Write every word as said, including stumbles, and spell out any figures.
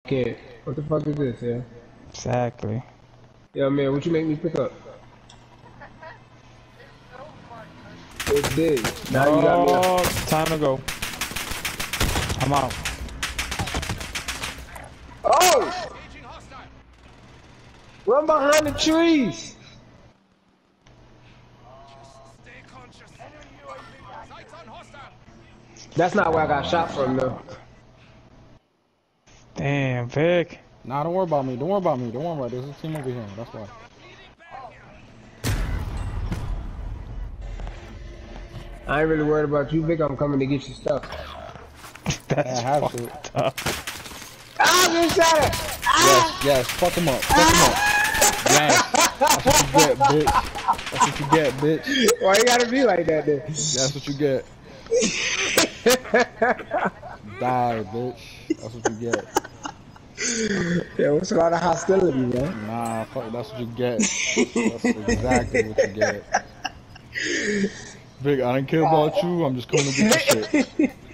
kid. What the fuck is this, yeah? Exactly. Yo, man, what you make me pick up? It did. Now oh, you got me up. time to go. I'm out. Oh! Run behind the trees! That's not where I got shot from, though. Damn, Vic. Nah, don't worry about me. Don't worry about me. Don't worry about it. There's a team over here. That's why. I ain't really worried about you, Vic. I'm coming to get your stuff. That's I have fucked to. up. Ah, you shot it! Yes, yes. Fuck him up. Fuck him up. Yes. That's what you get, bitch. That's what you get, bitch. Why you gotta be like that, then? That's what you get. Die, bitch. That's what you get. Yeah, what's a lot of hostility, man? Nah, fuck. That's what you get. That's exactly what you get. Vic, I don't care about you. I'm just coming to get your shit.